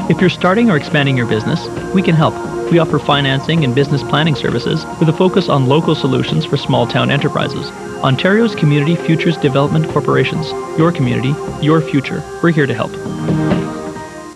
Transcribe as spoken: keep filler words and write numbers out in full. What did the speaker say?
If you're starting or expanding your business, we can help. We offer financing and business planning services with a focus on local solutions for small town enterprises. Ontario's Community Futures Development Corporations. Your community, your future. We're here to help.